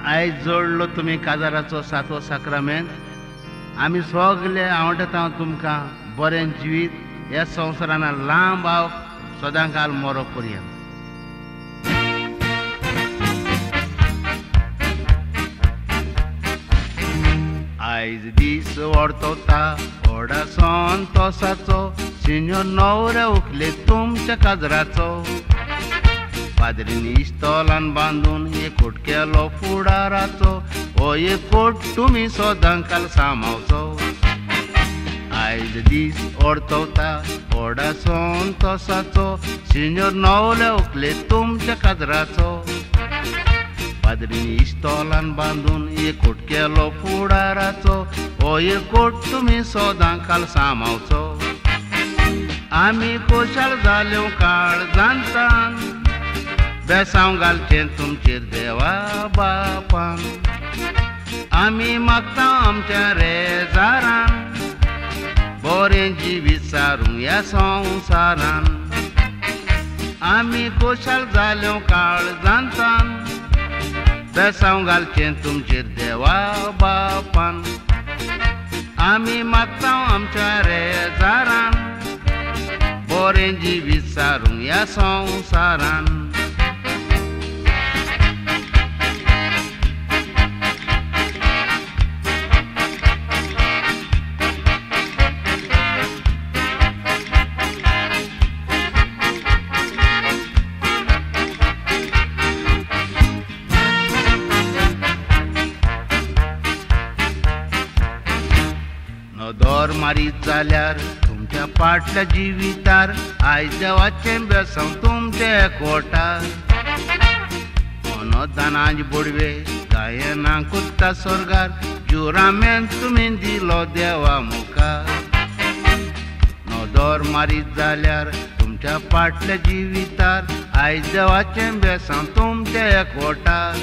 आयज जोडलो तुम्ही काजाराचो 7वो साक्रामेंत आमी सगळे आवडटा तुमकां बरें जिवीत ह्या संवसारान लांब आव सदांकाल मोरो करया आयज दीस व्हरतोता व्हडा संतोसाचो सिन्योर न्हवऱ्या उखले तुमच्या काजराचो पाद्रीन इश्तोलान बांदून एकूट केलो फुडाराचो हो एकूट तुमी सदांकाल सांबाळचो आयज दीस व्हरतोता व्हडा संतोसाचो सिन्योर न्हवऱ्या उखले तुमच्या काजराचो पाद्रीन इश्तोलान बांदून एकूट केलो फुडाराचो हो एकूट तुमी सदांकाल सांबाळचो आमी खोशाल जाल्यो काळ जाणटान बेसांव घालचें तुमचेर देवा बापान आमी मागता आमच्या रेजारान बरें जिवीत सारूंक ह्या संवसारान आमी खोशाल जाल्यो काळ जाणटान बेसांव घालचें तुमचेर देवा बापान आमी मागता आमच्या रेजारान बरें जिवीत सारूंक ह्या संवसारान नदर मारीत जाल्यार तुमच्या फाटल्या जिवितार आयज देवाचें बेसांव तुमचे एकवटार अनदानाचे बोडवे गायनां कुत्ता स्वर्गार जुरामेन तुमी दिलो देवा मुखार नदर मारीत जाल्यार तुमच्या फाटल्या जिवितार आयज देवाचें बेसांव तुमचे एकवटार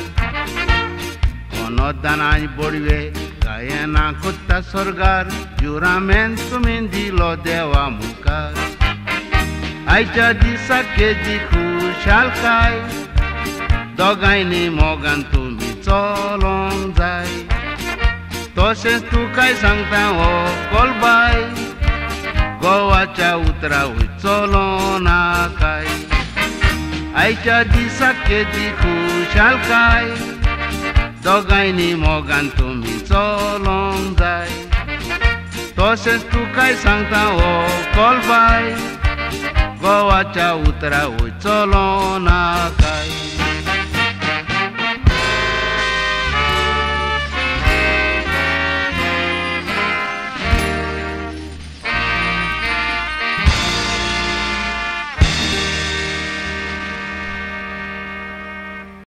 अनदानाचे बोडवे गायनां कुत्ता स्वर्गार जुरामेन तुमी दिलो देवा मुखार आयच्या दिसा केदी खुशालकाय दोगांयनी मोगान तुमी चलोंक जाय तशेंच तुकाय सांगता हो कोलबाय गोवाच्या उतरावय चलो नाकाय आयच्या दिसा केदी खुशालकाय दोगांयनी मोगान तुमी चलोंक जाय तशेंच तुकाय सांगता हो कोलबाय गोवाच्या उतरावय चलो नाकाय